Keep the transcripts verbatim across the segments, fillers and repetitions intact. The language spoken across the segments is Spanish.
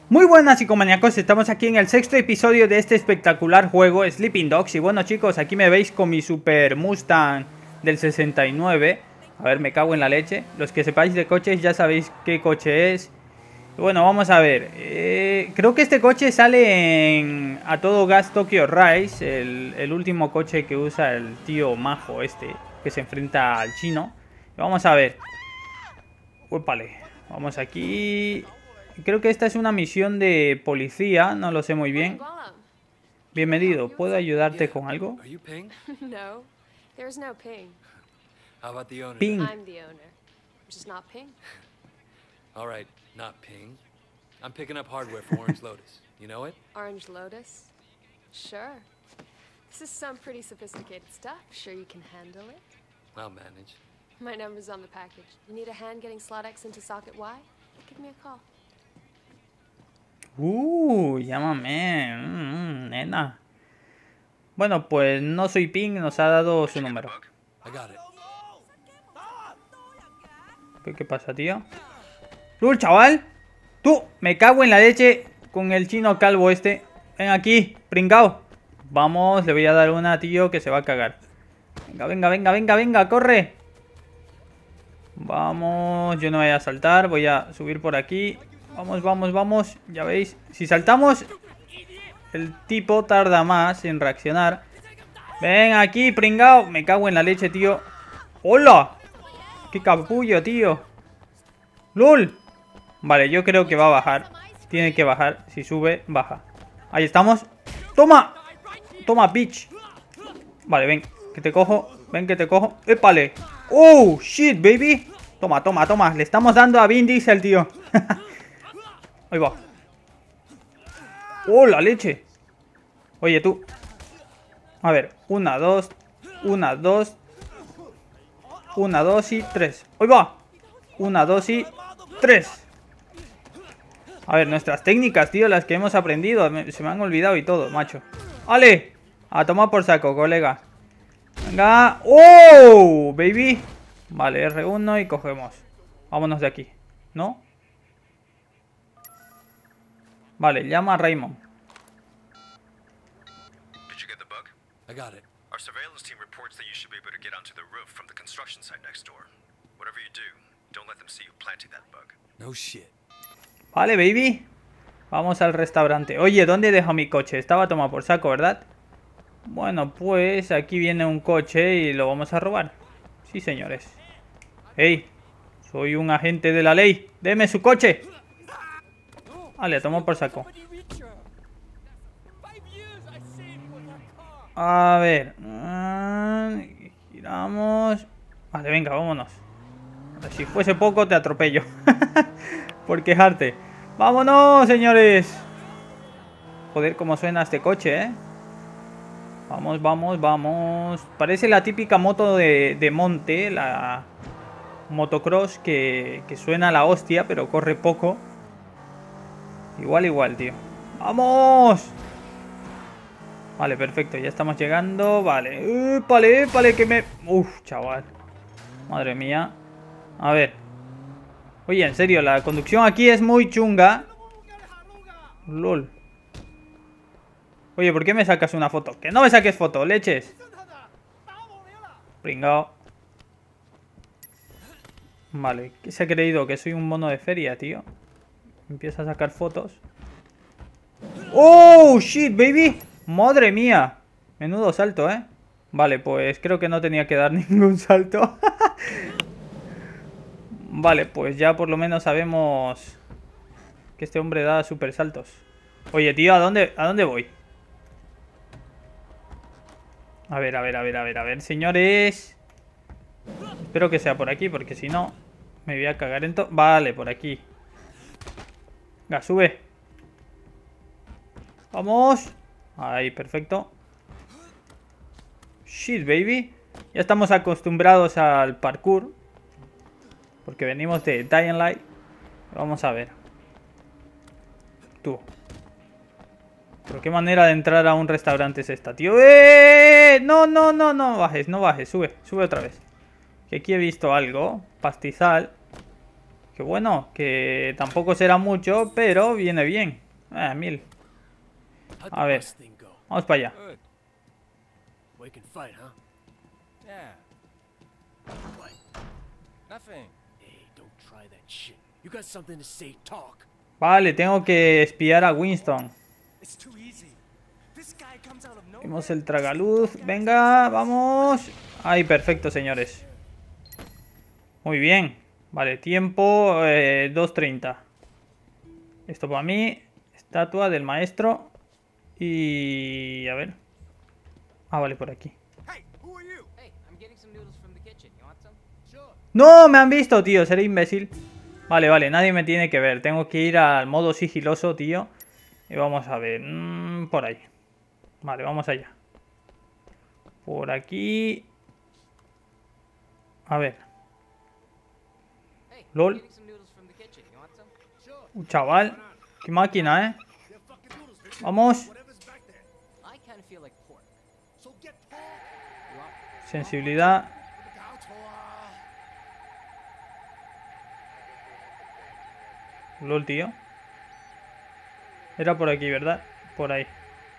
Muy buenas psicomaníacos, estamos aquí en el sexto episodio de este espectacular juego Sleeping Dogs. Y bueno chicos, aquí me veis con mi Super Mustang del sesenta y nueve. A ver, me cago en la leche. Los que sepáis de coches ya sabéis qué coche es. Y bueno, vamos a ver, eh, creo que este coche sale en A Todo Gas Tokyo Race, el, el último coche que usa el tío majo este, que se enfrenta al chino. Vamos a ver. Uépale, vamos aquí. Creo que esta es una misión de policía, no lo sé muy bien. Bienvenido, ¿puedo ayudarte con algo? Ping. All right, not Ping. I'm picking up hardware for Orange Lotus. You know it? Orange Lotus? Sure. This is some pretty sophisticated stuff. Sure you can handle it? I'll manage. My number's on the package. You need a hand getting slot X into socket Y? Give me a call. Uh, llámame, mm, nena. Bueno, pues no soy Ping, nos ha dado su número. I got it. ¿Qué pasa, tío? ¡Lul, chaval! ¡Tú! Me cago en la leche con el chino calvo este. Ven aquí, pringao. Vamos, le voy a dar una, tío, que se va a cagar. Venga, venga, venga, venga, venga, corre. Vamos, yo no voy a saltar, voy a subir por aquí. Vamos, vamos, vamos. Ya veis, si saltamos, el tipo tarda más en reaccionar. Ven aquí, pringao. Me cago en la leche, tío. ¡Hola! ¡Qué capullo, tío! ¡Lul! Vale, yo creo que va a bajar. Tiene que bajar. Si sube, baja. Ahí estamos. ¡Toma! ¡Toma, bitch! Vale, ven. Que te cojo. Ven que te cojo. ¡Épale! ¡Oh, shit, baby! Toma, toma, toma. Le estamos dando a Vin Diesel, tío. Ahí va. ¡Oh, la leche! Oye, tú. A ver. Una, dos. Una, dos. Una, dos y tres. ¡Ahí va! Una, dos y tres. A ver, nuestras técnicas, tío, las que hemos aprendido. Me, se me han olvidado y todo, macho. ¡Ale! A tomar por saco, colega. Venga. ¡Oh! Baby. Vale, R uno y cogemos. Vámonos de aquí. ¿No? Vale, llama a Raymond. Did you get the bug? I got it. Our surveillance team reports that you should be able to get onto the roof from the construction site next door. Whatever you do, don't let them see you planting that bug. No shit. Vale, baby. Vamos al restaurante. Oye, ¿dónde dejo mi coche? Estaba tomado por saco, ¿verdad? Bueno, pues aquí viene un coche y lo vamos a robar. Sí, señores. ¡Ey! Soy un agente de la ley. ¡Deme su coche! Vale, tomó por saco. A ver. Giramos. Vale, venga, vámonos. Si fuese poco, te atropello. Por quejarte. ¡Vámonos, señores! Joder, cómo suena este coche, ¿eh? Vamos, vamos, vamos. Parece la típica moto de, de monte. La motocross que, que suena a la hostia, pero corre poco. Igual, igual, tío. ¡Vamos! Vale, perfecto. Ya estamos llegando. Vale. ¡Épale, épale! Que me... Uf, chaval. Madre mía. A ver. Oye, en serio, la conducción aquí es muy chunga. Lol. Oye, ¿por qué me sacas una foto? Que no me saques foto, leches. Pringao. Vale, ¿qué se ha creído? Que soy un mono de feria, tío. Empieza a sacar fotos. ¡Oh, shit, baby! ¡Madre mía! Menudo salto, ¿eh? Vale, pues creo que no tenía que dar ningún salto. Vale, pues ya por lo menos sabemos que este hombre da super saltos. Oye, tío, ¿a dónde, ¿a dónde voy? A ver, a ver, a ver, a ver, a ver, señores. Espero que sea por aquí, porque si no me voy a cagar en todo. Vale, por aquí. Venga, sube. Vamos. Ahí, perfecto. Shit, baby. Ya estamos acostumbrados al parkour, porque venimos de Dying Light. Vamos a ver. Tú. Pero qué manera de entrar a un restaurante es esta, tío. ¡Eh! No, no, no, no bajes, no bajes. Sube, sube otra vez. Que aquí he visto algo. Pastizal. Que bueno, que tampoco será mucho, pero viene bien. Ah, mil. How'd A the ver. bus thing go? Vamos para allá. Good. We can fight, huh? Yeah. What? Nothing. Hey, don't try that shit. You got something to say, talk. Vale, tengo que espiar a Winston. It's too easy. This guy comes out of nowhere. Vimos el tragaluz. Venga, vamos. Ahí, perfecto, señores. Muy bien. Vale, tiempo eh, dos treinta. Esto para mí. Estatua del maestro. Y... a ver. Ah, vale, por aquí. Hey, who are you? Hey, I'm getting some noodles from the kitchen. You want some? Sure. ¡No! Me han visto, tío. Seré imbécil. Vale, vale. Nadie me tiene que ver. Tengo que ir al modo sigiloso, tío. Y vamos a ver. Mm, por ahí. Vale, vamos allá. Por aquí. A ver. Hey, Lol. I'm getting some noodles from the kitchen. You want some? Sure. Un chaval. Qué máquina, ¿eh? They're fucking noodles, bitch. Vamos. Whatever's back there. I kind of feel like pork. So get pork. You want? Sensibilidad. Lol, tío. Era por aquí, ¿verdad? Por ahí.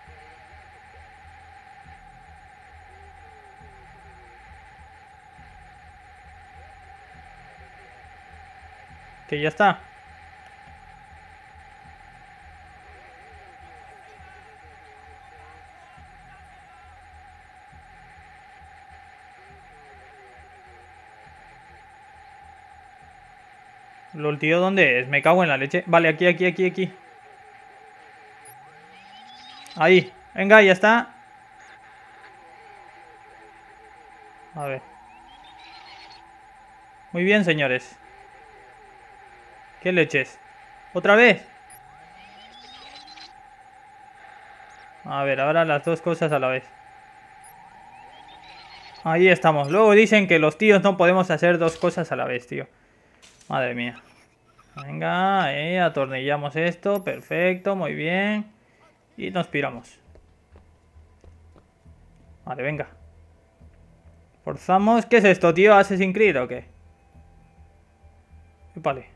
Que ya está. Lol, tío, ¿dónde es? Me cago en la leche. Vale, aquí, aquí, aquí, aquí. Ahí. Venga, ya está. A ver. Muy bien, señores. ¿Qué leches? ¿Otra vez? A ver, ahora las dos cosas a la vez. Ahí estamos. Luego dicen que los tíos no podemos hacer dos cosas a la vez, tío. Madre mía. Venga, eh, atornillamos esto. Perfecto, muy bien. Y nos piramos. Vale, venga. Forzamos. ¿Qué es esto, tío? ¿Assassin's Creed o qué? Vale.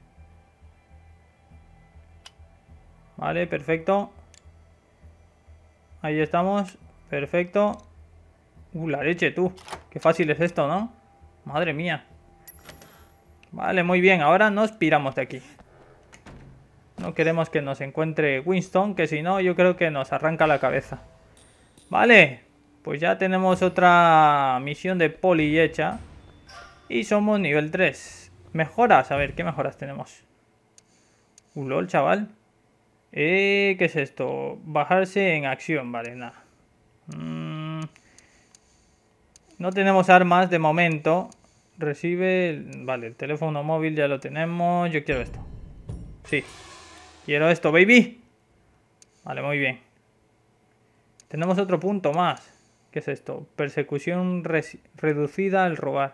Vale, perfecto. Ahí estamos. Perfecto. Uh, la leche, tú. Qué fácil es esto, ¿no? Madre mía. Vale, muy bien. Ahora nos piramos de aquí. No queremos que nos encuentre Winston, que si no, yo creo que nos arranca la cabeza. Vale. Pues ya tenemos otra misión de poli hecha. Y somos nivel tres. Mejoras. A ver, ¿qué mejoras tenemos? Uh, lol, chaval. Eh, ¿qué es esto? Bajarse en acción. Vale, nada. Mm, no tenemos armas de momento. Recibe... Vale, el teléfono móvil ya lo tenemos. Yo quiero esto. Sí. Quiero esto, baby. Vale, muy bien. Tenemos otro punto más. ¿Qué es esto? Persecución reducida al robar.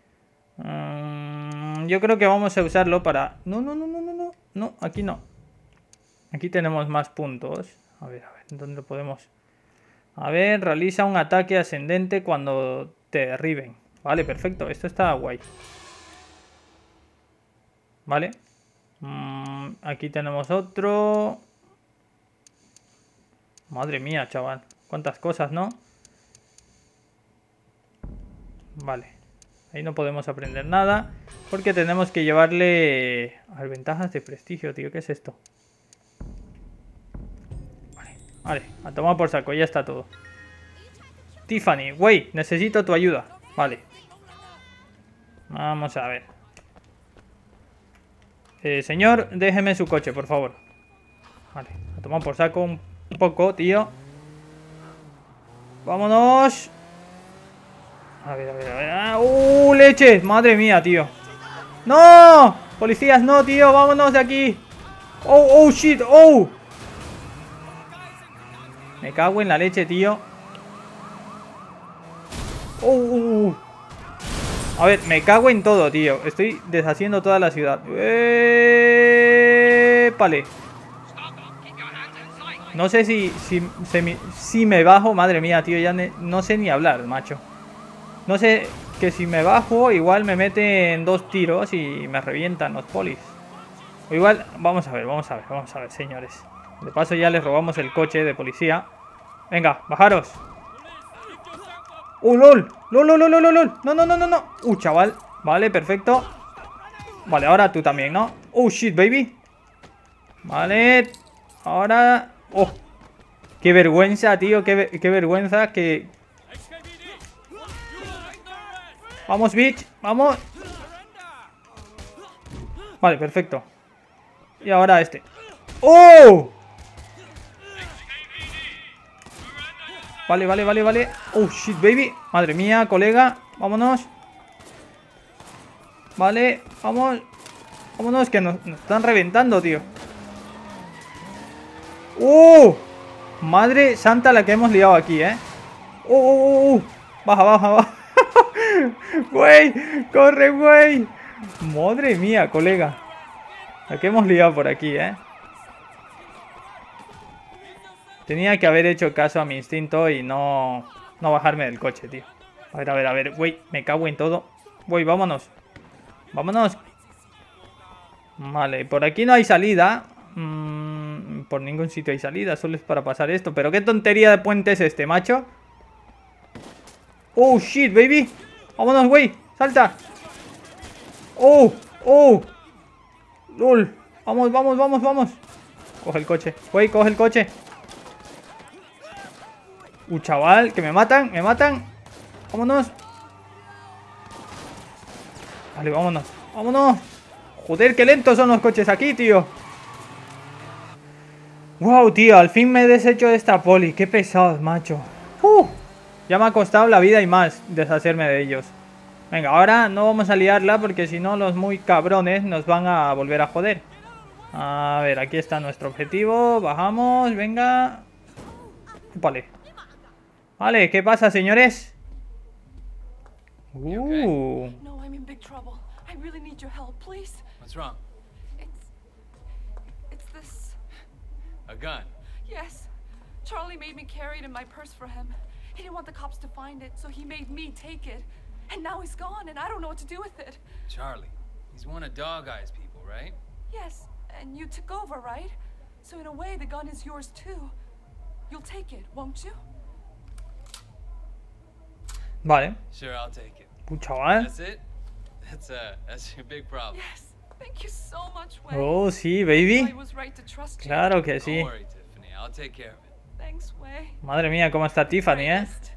Mm, yo creo que vamos a usarlo para... No, no, no, no, no, no. No, aquí no. Aquí tenemos más puntos. A ver, a ver, ¿dónde lo podemos? A ver, realiza un ataque ascendente cuando te derriben. Vale, perfecto. Esto está guay. Vale. Mm, aquí tenemos otro. Madre mía, chaval. Cuántas cosas, ¿no? Vale. Ahí no podemos aprender nada. Porque tenemos que llevarle... A ver, ventajas de prestigio, tío. ¿Qué es esto? Vale, vale. A tomar por saco. Ya está todo. Tiffany, güey. Necesito tu ayuda. Vale. Vamos a ver. Eh, señor, déjeme su coche, por favor. Vale. A tomar por saco un poco, tío. Vámonos. A ver, a ver, a ver. Ah, ¡uh, leche! Madre mía, tío. ¡No! Policías, no, tío. Vámonos de aquí. ¡Oh, oh, shit! ¡Oh! Me cago en la leche, tío. ¡Oh! Uh, uh. A ver, me cago en todo, tío. Estoy deshaciendo toda la ciudad. ¡Eh! Vale. No sé si, si, si, si me bajo. Madre mía, tío. Ya ne, no sé ni hablar, macho. No sé que si me bajo, igual me meten dos tiros y me revientan los polis. O igual, vamos a ver, vamos a ver, vamos a ver, señores. De paso ya les robamos el coche de policía. Venga, bajaros. ¡Uh, lol! ¡Lol, lol, lol, lol, lol! ¡No, no, no, no, no! ¡Uh, chaval! Vale, perfecto. Vale, ahora tú también, ¿no? ¡Oh, shit, baby! Vale. Ahora... ¡Oh! ¡Qué vergüenza, tío! ¡Qué, ver qué vergüenza! Que... ¡Vamos, bitch! ¡Vamos! Vale, perfecto. Y ahora este. ¡Oh! Vale, vale, vale, vale. ¡Oh, shit, baby! Madre mía, colega. Vámonos. Vale, vamos. Vámonos, que nos, nos están reventando, tío. ¡Oh! Madre santa la que hemos liado aquí, ¿eh? ¡Oh, oh, oh! Baja, baja, baja. ¡Güey! ¡Corre, güey! Madre mía, colega. La que hemos liado por aquí, ¿eh? Tenía que haber hecho caso a mi instinto y no... No bajarme del coche, tío. A ver, a ver, a ver. Güey, me cago en todo. Güey, vámonos. Vámonos. Vale, por aquí no hay salida. Mm, por ningún sitio hay salida. Solo es para pasar esto. Pero qué tontería de puente es este, macho. Oh, shit, baby. Vámonos, güey. Salta. Oh, oh. Lol. Vamos, vamos, vamos, vamos. Coge el coche. Güey, coge el coche. Uh, chaval, que me matan, me matan. Vámonos. Vale, vámonos. Vámonos. Joder, qué lentos son los coches aquí, tío. Wow, tío, al fin me he deshecho de esta poli. Qué pesados, macho. Uh, ya me ha costado la vida y más deshacerme de ellos. Venga, ahora no vamos a liarla porque si no los muy cabrones nos van a volver a joder. A ver, aquí está nuestro objetivo. Bajamos, venga. Vale. Vale, ¿qué pasa, señores? Uh. No, I'm in big trouble. I really need your help, please. What's wrong? It's... It's this... A gun. Yes. Charlie made me carry it in my purse for him. He didn't want the cops to find it, so he made me take it. And now he's gone, and I don't know what to do with it. Charlie. He's one of Dog Eye's people, right? Yes, and you took over, right? So in a way, the gun is yours too. You'll take it, won't you? Vale. Sure, I'll take it. Uh, chaval. That's it? That's uh that's your big problem. Yes. Thank you so much, Wei. Oh, sí, baby. I was right to trust you. Claro que sí. Don't worry, Tiffany. I'll take care of it. Thanks, Wei. Madre mía, cómo está Tiffany, ¿eh? Greatest.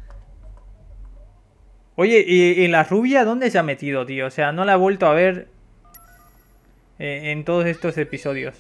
Oye, ¿y, y la rubia dónde se ha metido, tío? O sea, no la he vuelto a ver eh, en todos estos episodios.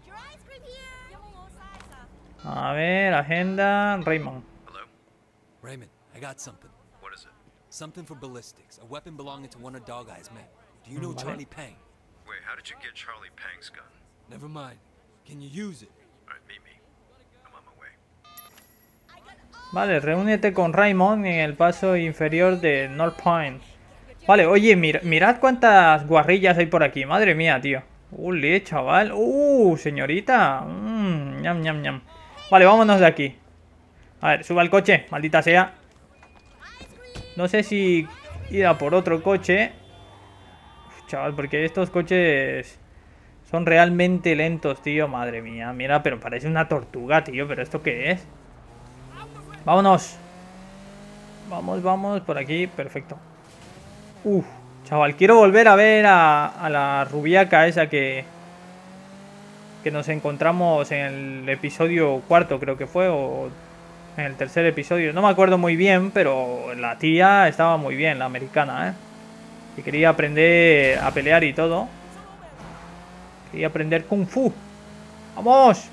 A ver, agenda, Raymond. Hello? Raymond, I got something. What is it? Something for ballistics. A weapon belonging to one of Dog Eye's men. Do you know Vale. Charlie Pang? Wait, how did you get Charlie Pang's gun? Never mind. Can you use it? Alright, meet me. I'm on my way. Vale, reúnete con Raymond en el paso inferior de North Point. Vale, oye, mir mirad cuántas guarrillas hay por aquí. Madre mía, tío. Uh, chaval. Uh, señorita. Mm, ñam, ñam, ñam. Vale, vámonos de aquí. A ver, suba al coche, maldita sea. No sé si ir a por otro coche. Uf, chaval, porque estos coches son realmente lentos, tío. Madre mía, mira, pero parece una tortuga, tío. ¿Pero esto qué es? Vámonos. Vamos, vamos, por aquí, perfecto. Uf, chaval, quiero volver a ver a, a la rubiaca esa que... Que nos encontramos en el episodio cuarto, creo que fue, o en el tercer episodio. No me acuerdo muy bien, pero la tía estaba muy bien, la americana, ¿eh? Y quería aprender a pelear y todo. Quería aprender Kung Fu. ¡Vamos!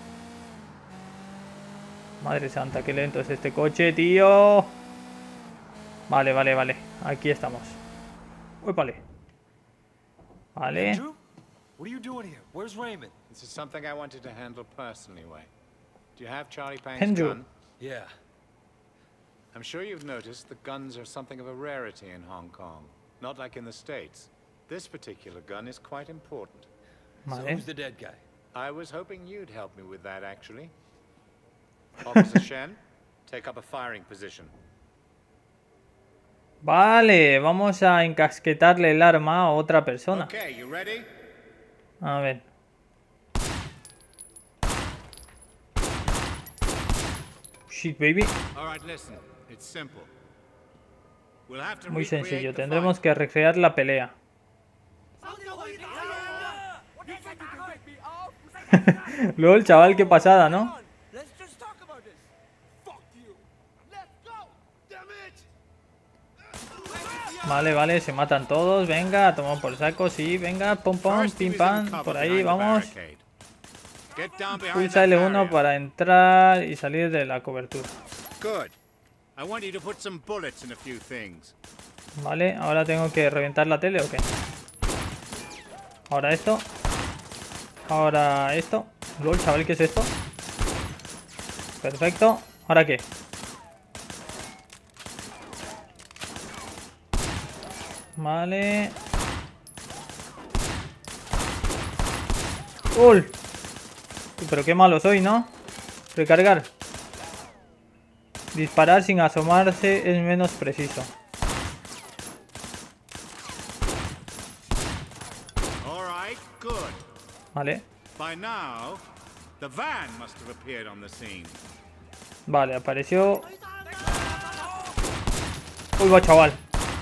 Madre santa, qué lento es este coche, tío. Vale, vale, vale. Aquí estamos. Uy, vale. Vale. Andrew? What are you doing here? Where's Raymond? This is something I wanted to handle personally, Wei. Do you have Charlie Pang's Andrew. gun? Yeah. I'm sure you've noticed that guns are something of a rarity in Hong Kong. Not like in the States. This particular gun is quite important. So Vale. who's the dead guy? I was hoping you'd help me with that, actually. Officer Shen, take up a firing position. Vale, vamos a encasquetarle el arma a otra persona. Okay, you ready? A ver. Shit, baby. All right, listen. It's simple. We'll have to Muy recreate sencillo. the Tendremos fight. que recrear la pelea. Luego el chaval, qué pasada, ¿no? Vale, vale, se matan todos. Venga, tomamos por saco, sí, venga, pom pom, First, he pim was pam, in cover por ahí, behind the vamos. barricade. Get down behind Pulsa that L uno barrier. para entrar y salir de la cobertura. Good. I want you to put some bullets in a few things. Vale, ahora tengo que reventar la tele o qué. Ahora esto. Ahora esto. Lol, chaval, ¿qué es esto? Perfecto. ¿Ahora qué? Vale. ¡Ul! Pero qué malo soy, ¿no? Recargar. Disparar sin asomarse es menos preciso. All right, good. Vale. By now, the van must have appeared on the scene. Vale, apareció. Uy, va, chaval.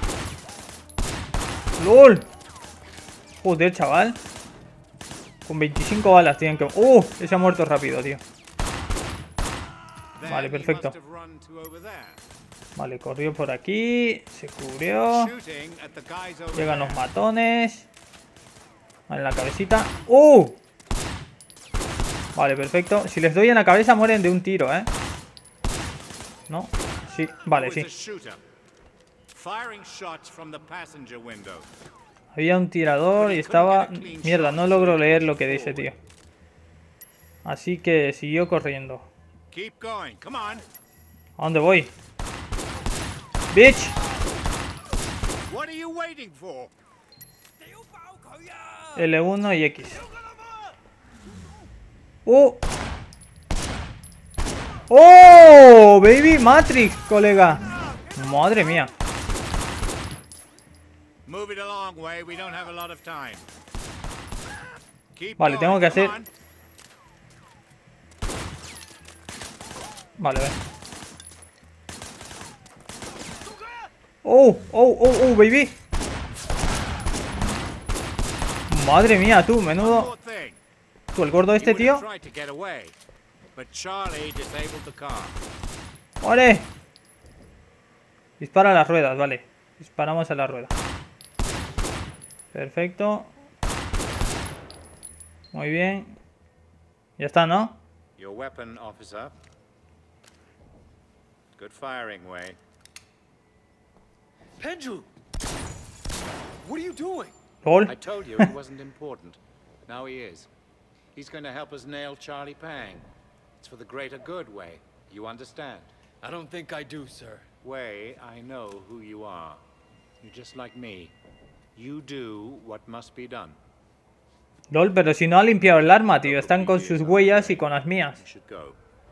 ¡Lol! Joder, chaval. Con veinticinco balas tienen que... ¡Uh! Ese ha muerto rápido, tío. Then Vale, he perfecto. must have run to over there. Vale, corrió por aquí. Se cubrió. Shooting at the guys over Llegan there. los matones. Vale, en la cabecita. ¡Uh! Vale, perfecto. Si les doy en la cabeza mueren de un tiro, ¿eh? ¿No? Sí, vale, Who sí. is the shooter? Firing shots from the passenger window. Había un tirador y estaba... Mierda, no logro leer lo que dice, tío. Así que siguió corriendo. Keep going. Come on. ¿A dónde voy? ¡Bitch! What are you waiting for? L uno y X. ¡Uh! ¡Oh! Baby Matrix, colega. Madre mía. Move it along, Way. We don't have a lot of time. Keep Vale, going. tengo que Come hacer- on. Vale, ve. ¡Oh! ¡Oh! ¡Oh! ¡Oh! ¡Baby! Madre mía, tú, menudo. Poor thing. Tú, el gordo He este, would tío. have tried to get away, but Charlie disabled the car. ¡Vale! Dispara a las ruedas, vale. Disparamos a la rueda. Perfecto. Muy bien. Ya está, ¿no? Your weapon, officer. Good firing, Way. Penju! What are you doing? LOL. I told you he wasn't important. Now he is. He's going to help us nail Charlie Pang. It's for the greater good, Way. You understand? I don't think I do, sir. Way, I know who you are. You're just like me. You do what must be done. LOL, pero si no ha limpiado el arma, tío. Están con sus huellas y con las mías. You should go.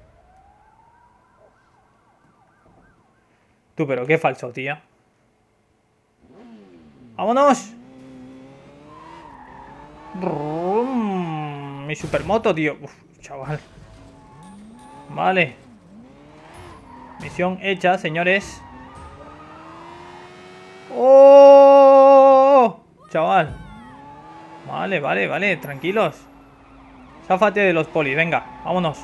Tú, pero qué falso, tío. ¡Vámonos! Brum, mi supermoto, tío. Uf, chaval. Vale. Misión hecha, señores. ¡Oh! Chaval. Vale, vale, vale. Tranquilos. Záfate de los polis. Venga, vámonos.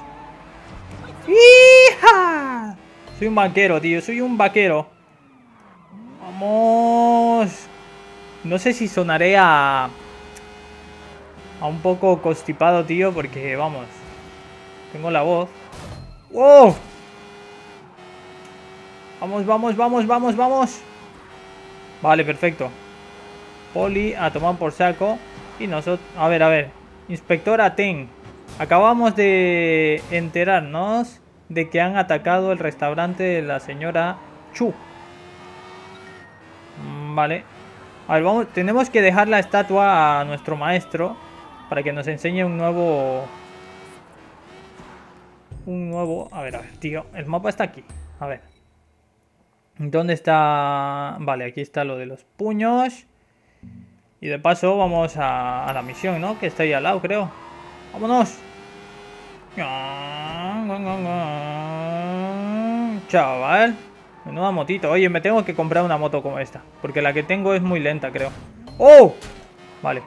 ¡Hija! Soy un vaquero, tío. Soy un vaquero. Vamos. No sé si sonaré a... A un poco constipado, tío. Porque, vamos. Tengo la voz. ¡Wow! Vamos, vamos, vamos, vamos, vamos. Vale, perfecto. Poli a tomar por saco. Y nosotros... A ver, a ver. Inspectora Ten. Acabamos de enterarnos de que han atacado el restaurante de la señora Chu. Mm, Vale. A ver, vamos. Tenemos que dejar la estatua a nuestro maestro para que nos enseñe un nuevo... Un nuevo... A ver, a ver, tío. El mapa está aquí. A ver. ¿Dónde está? Vale, aquí está lo de los puños. Y de paso vamos a, a la misión, ¿no? Que está ahí al lado, creo. ¡Vámonos! chaval. Menuda motito. Oye, me tengo que comprar una moto como esta. Porque la que tengo es muy lenta, creo. ¡Oh! Vale.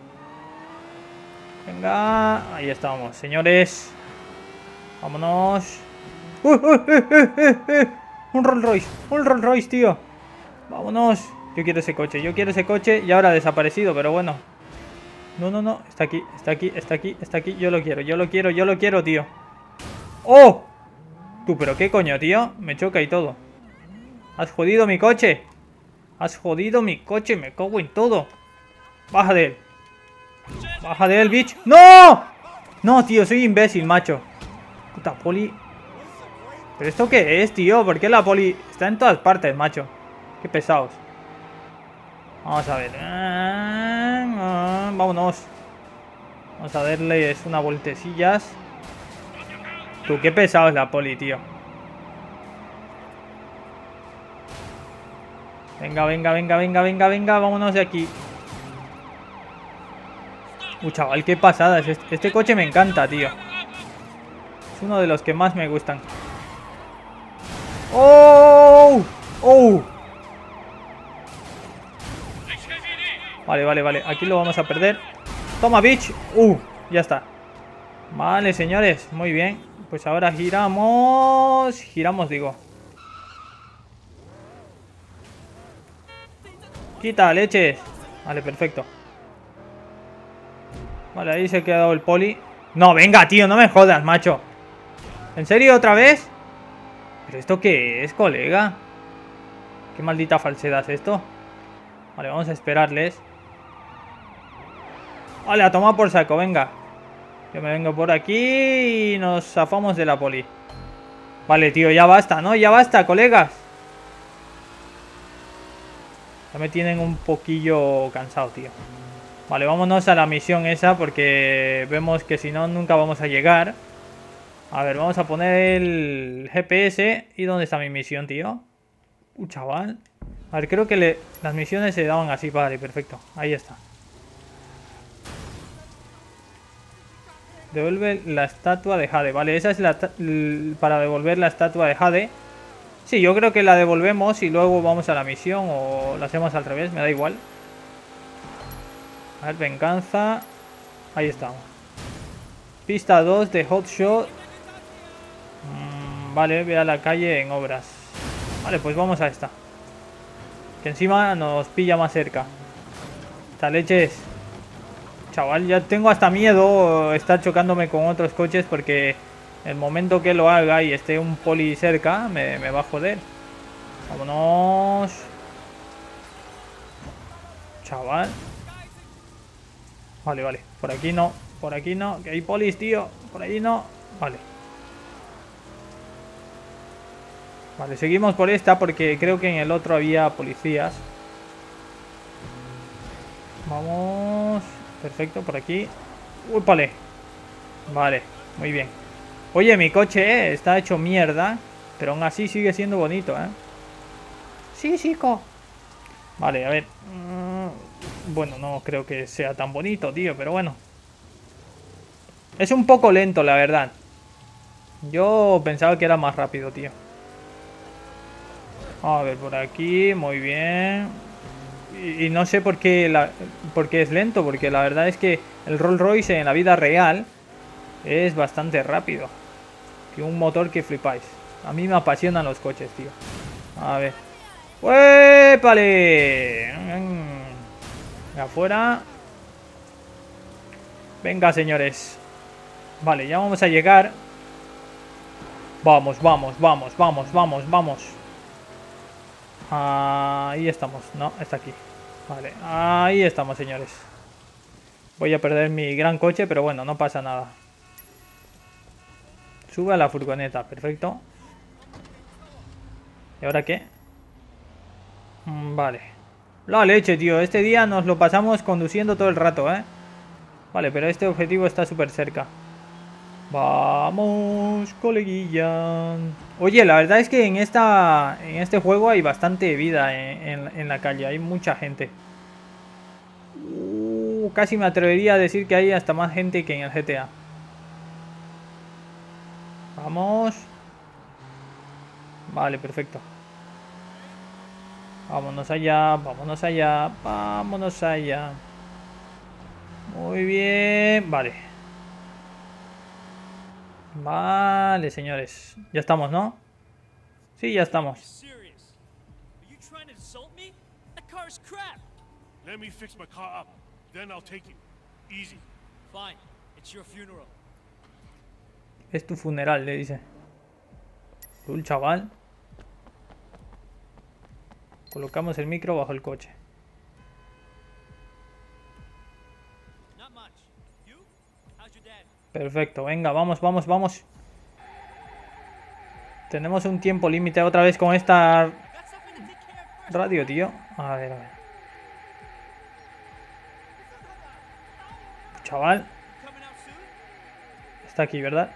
Venga. Ahí estamos, señores. Vámonos. ¡Uh, uh, uh, uh, uh! Un Rolls Royce. Un Rolls Royce, tío. Vámonos. Yo quiero ese coche. Yo quiero ese coche. Y ahora ha desaparecido, pero bueno. No, no, no. Está aquí, está aquí, está aquí, está aquí. Yo lo quiero, yo lo quiero, yo lo quiero, tío. ¡Oh! Tú, pero qué coño, tío. Me choca y todo. Has jodido mi coche. Has jodido mi coche. Me cago en todo. Baja de él. Baja de él, bitch. ¡No! No, tío, soy imbécil, macho. Puta poli. ¿Pero esto qué es, tío? ¿Por qué la poli está en todas partes, macho? Qué pesados. Vamos a ver. Vámonos. Vamos a darles unas vueltecillas. Tú, qué pesado es la poli, tío. Venga, venga, venga, venga, venga, venga. Vámonos de aquí. Uy, chaval, qué pasada. Este, este coche me encanta, tío. Es uno de los que más me gustan. ¡Oh! ¡Oh! Vale, vale, vale. Aquí lo vamos a perder. Toma, bitch. Uh, ya está. Vale, señores. Muy bien. Pues ahora giramos. Giramos, digo. Quita, leches. Vale, perfecto. Vale, ahí se ha quedado el poli. No, venga, tío, no me jodas, macho. ¿En serio otra vez? ¿Pero esto qué es, colega? Qué maldita falsedad es esto. Vale, vamos a esperarles. Vale, a tomar por saco, venga. Yo me vengo por aquí y nos zafamos de la poli. Vale, tío, ya basta, ¿no? Ya basta, colegas. Ya me tienen un poquillo cansado, tío. Vale, vámonos a la misión esa porque vemos que si no, nunca vamos a llegar. A ver, vamos a poner el G P S. ¿Y dónde está mi misión, tío? Uh, chaval. A ver, creo que le... las misiones se daban así. Vale, perfecto. Ahí está. Devuelve la estatua de Jade. Vale, esa es la... para devolver la estatua de Jade. Sí, yo creo que la devolvemos y luego vamos a la misión. O la hacemos al revés, me da igual. A ver, venganza. Ahí estamos. Pista dos de Hotshot. Mm, vale, ve a la calle en obras. Vale, pues vamos a esta. Que encima nos pilla más cerca. Esta leches. Chaval, ya tengo hasta miedo estar chocándome con otros coches porque el momento que lo haga y esté un poli cerca me, me va a joder. Vámonos. Chaval. Vale, vale. Por aquí no. Por aquí no. Que hay polis, tío. Por ahí no. Vale. Vale, seguimos por esta porque creo que en el otro había policías. Vamos. Perfecto, por aquí. Uy, vale. Vale, muy bien. Oye, mi coche eh, está hecho mierda. Pero aún así sigue siendo bonito, ¿eh? Sí, chico. Vale, a ver. Bueno, no creo que sea tan bonito, tío, pero bueno. Es un poco lento, la verdad. Yo pensaba que era más rápido, tío. A ver, por aquí, muy bien. Y, y no sé por qué, la, por qué es lento, porque la verdad es que el Rolls Royce en la vida real es bastante rápido. Que un motor que flipáis. A mí me apasionan los coches, tío. A ver. ¡Uépale! Afuera. Venga, señores. Vale, ya vamos a llegar. Vamos, vamos, vamos, vamos, vamos, vamos. Ahí estamos. No, está aquí. Vale, ahí estamos, señores. Voy a perder mi gran coche, pero bueno, no pasa nada. Sube a la furgoneta, perfecto. ¿Y ahora qué? Mm, vale. La leche, tío. Este día nos lo pasamos conduciendo todo el rato, ¿eh? Vale, pero este objetivo está súper cerca. Vamos, coleguilla. Oye, la verdad es que en esta en este juego hay bastante vida en, en, en la calle. Hay mucha gente. Uh, casi me atrevería a decir que hay hasta más gente que en el G T A. Vamos. Vale, perfecto. Vámonos allá, vámonos allá, vámonos allá. Muy bien, vale. Vale, señores. Ya estamos, ¿no? Sí, ya estamos. Serious? Are you trying to insult me? That car's crap. Let me fix my car up, then I'll take you. Easy. Fine. It's your funeral. Es tu funeral, le dice. Lul, chaval. Colocamos el micro bajo el coche. Not much. You? How's your dad? Perfecto, venga, vamos, vamos, vamos. Tenemos un tiempo límite otra vez con esta Got something to take care of first. radio, tío. A ver, a ver. Chaval, Coming out soon? está aquí, ¿verdad?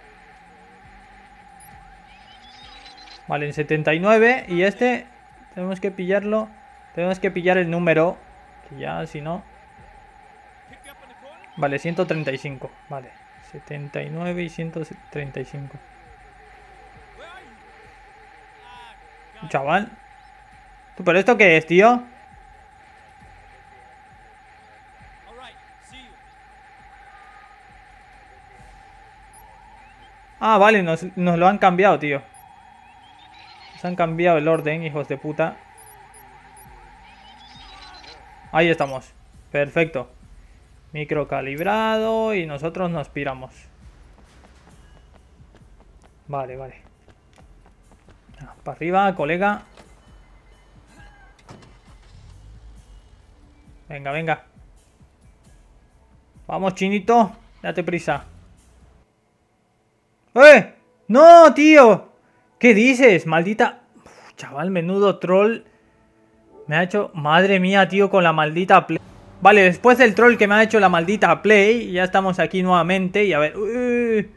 Vale, en setenta y nueve. Y este tenemos que pillarlo. Tenemos que pillar el número. Que ya, si no... Pick you up in the corner? Vale, ciento treinta y cinco. Vale, setenta y nueve y ciento treinta y cinco. Where are you? Ah, got it. Chaval. ¿Tú, pero esto qué es, tío? All right. See you. Ah, vale, nos, nos lo han cambiado, tío. Nos han cambiado el orden, hijos de puta. Ahí estamos. Perfecto. Micro calibrado y nosotros nos piramos. Vale, vale. Ah, para arriba, colega. Venga, venga. Vamos, chinito. Date prisa. ¡Eh! ¡No, tío! ¿Qué dices? Maldita... Uf, chaval, menudo troll. Me ha hecho... Madre mía, tío, con la maldita play. Vale, después del troll que me ha hecho la maldita play, ya estamos aquí nuevamente y a ver... Uy.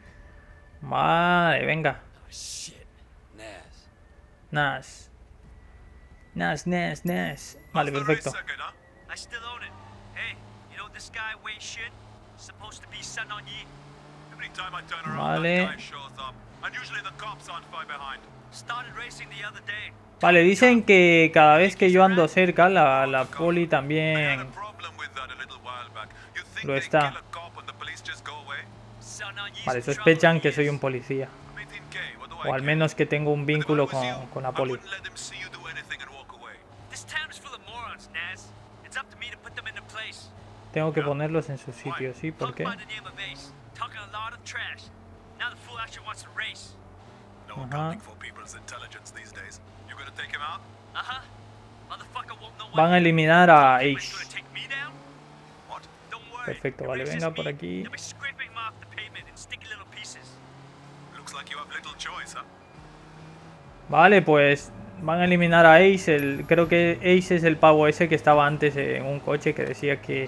Vale, venga. Oh, shit. Nas. Nas. Nas, nas, nas. Vale, perfecto. I still own it. Hey, you know this guy weighs shit? Supposed to be sitting on ye. Every time I turn around, Vale. that guy shows up. And usually the cops aren't far behind. Started racing the other day. Vale, dicen que cada vez que yo ando cerca, la, la poli I had también a problem with that a little while back. You think lo they está. kill a cop and the police just go away? Sitting on ye's Vale, in trouble sospechan with que soy ye's. un policía. I'm eighteen K, what do I O al care? menos que tengo un If I vínculo was con, you, con la I poli. wouldn't let them see you do anything and walk away. This town is full of morons, Naz. It's up to me to put them into place. Tengo que ponerlos en su sitio, ¿sí? ¿Por Punk qué? by the name of Ace, talking a lot of trash. Now the fool actually wants to race. No Uh-huh. accounting for people's intelligence these days. You gonna take him out? Uh-huh. Motherfucker won't know what Van a eliminar a He's Ace. gonna take me down? What? Don't worry. Perfecto, If vale, Ace venga is por me, aquí. they'll be scraping him off the pavement in sticky little pieces. Looks like you have little choice, huh? Vale, pues van a eliminar a Ace. El, creo que Ace es el pavo ese que estaba antes en un coche que decía que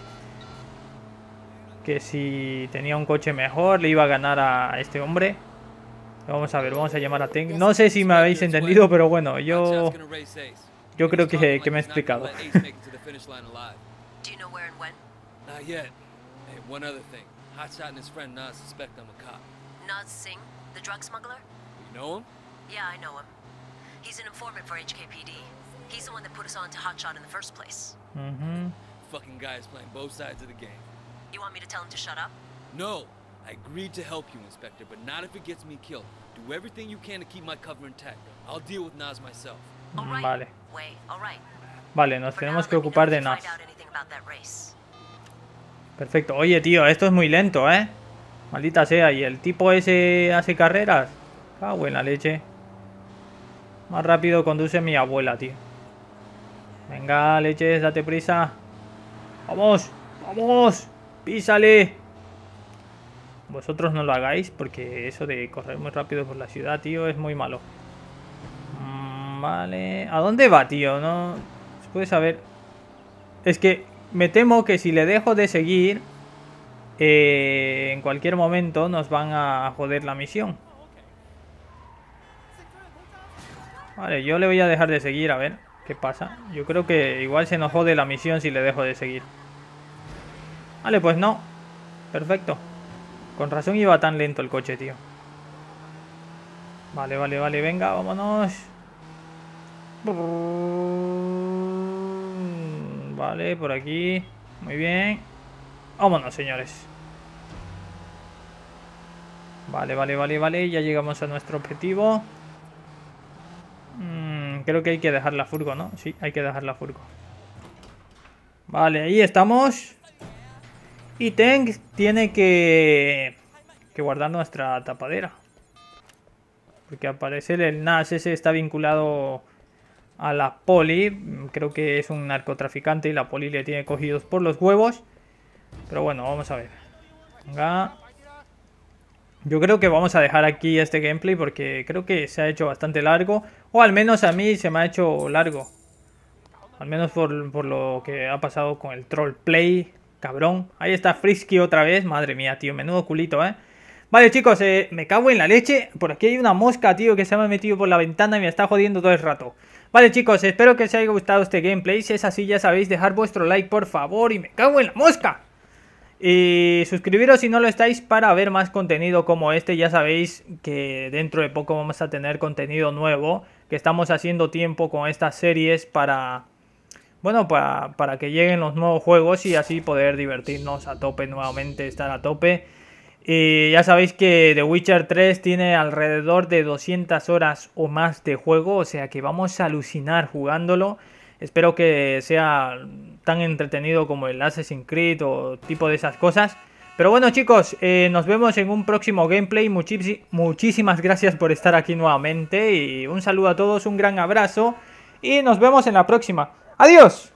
que si tenía un coche mejor le iba a ganar a este hombre. Vamos a ver, vamos a llamar a Ten. No sé si me habéis entendido, pero bueno, yo Hotshot's gonna race Ace. yo creo que, He's que me he talking like he's explicado. not gonna let Ace make it to the finish line alive. Do you know where and when? Not yet. Hey, one other thing. Hotshot and his friend Nas suspect I'm a cop. Naz Singh, the drug smuggler? You know him? Yeah, I know him. He's an informant for H K P D. He's the one that put us on to Hotshot in the first place. Ujú. Fucking guy is playing both sides of the game. You want me to tell him to shut up? No, I agreed to help you, Inspector, but not if it gets me killed. Do everything you can to keep my cover intact. I'll deal with Nas myself. All right. Vale. Way, all right. Vale, nos For tenemos now, que let me ocupar know de if you Nas. find out anything about that race. Perfecto. Oye, tío, esto es muy lento, ¿eh? Maldita sea. ¿Y el tipo ese hace carreras? Ah, buena leche. Más rápido conduce mi abuela, tío. Venga, leches, date prisa. ¡Vamos! ¡Vamos! ¡Písale! Vosotros no lo hagáis porque eso de correr muy rápido por la ciudad, tío, es muy malo. Mm, vale. ¿A dónde va, tío? No se puede saber. Es que me temo que si le dejo de seguir, eh, en cualquier momento nos van a joder la misión. Vale, yo le voy a dejar de seguir, a ver qué pasa. Yo creo que igual se nos jode la misión si le dejo de seguir. Vale, pues no. Perfecto. Con razón iba tan lento el coche, tío. Vale, vale, vale, venga, vámonos. Vale, por aquí. Muy bien. Vámonos, señores. Vale, vale, vale, vale. Ya llegamos a nuestro objetivo. Mm, creo que hay que dejar la furgo, ¿no? Sí, hay que dejar la furgo. Vale, ahí estamos. Y Teng tiene que, que guardar nuestra tapadera. Porque al parecer el N A S ese está vinculado a la poli. Creo que es un narcotraficante y la poli le tiene cogidos por los huevos. Pero bueno, vamos a ver. Venga. Yo creo que vamos a dejar aquí este gameplay porque creo que se ha hecho bastante largo. O al menos a mí se me ha hecho largo. Al menos por, por lo que ha pasado con el troll play. Cabrón. Ahí está Frisky otra vez. Madre mía, tío. Menudo culito, ¿eh? Vale, chicos. Eh, me cago en la leche. Por aquí hay una mosca, tío, que se me ha metido por la ventana y me está jodiendo todo el rato. Vale, chicos. Espero que os haya gustado este gameplay. Si es así, ya sabéis, dejar vuestro like, por favor. Y me cago en la mosca. Y suscribiros si no lo estáis para ver más contenido como este. Ya sabéis que dentro de poco vamos a tener contenido nuevo. Que estamos haciendo tiempo con estas series para... Bueno, para, para que lleguen los nuevos juegos y así poder divertirnos a tope nuevamente, estar a tope. Y ya sabéis que The Witcher tres tiene alrededor de doscientas horas o más de juego. O sea que vamos a alucinar jugándolo. Espero que sea tan entretenido como el Assassin's Creed o tipo de esas cosas. Pero bueno, chicos, eh, nos vemos en un próximo gameplay. Muchis- muchísimas gracias por estar aquí nuevamente. Y un saludo a todos, un gran abrazo. Y nos vemos en la próxima. ¡Adiós!